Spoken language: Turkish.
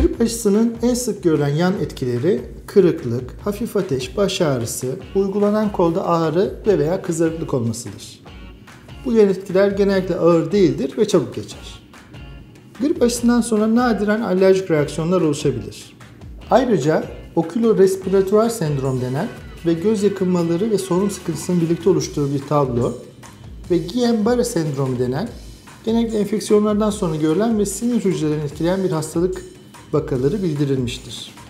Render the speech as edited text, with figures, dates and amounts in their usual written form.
Grip aşısının en sık görülen yan etkileri kırıklık, hafif ateş, baş ağrısı, uygulanan kolda ağrı ve veya kızarıklık olmasıdır. Bu yan etkiler genellikle ağır değildir ve çabuk geçer. Grip aşısından sonra nadiren alerjik reaksiyonlar oluşabilir. Ayrıca okülo-respiratuar sendrom denen ve göz yakınmaları ve solunum sıkıntısının birlikte oluşturduğu bir tablo ve Guillain-Barré sendromu denen genellikle enfeksiyonlardan sonra görülen ve sinir hücrelerini etkileyen bir hastalık vakaları bildirilmiştir.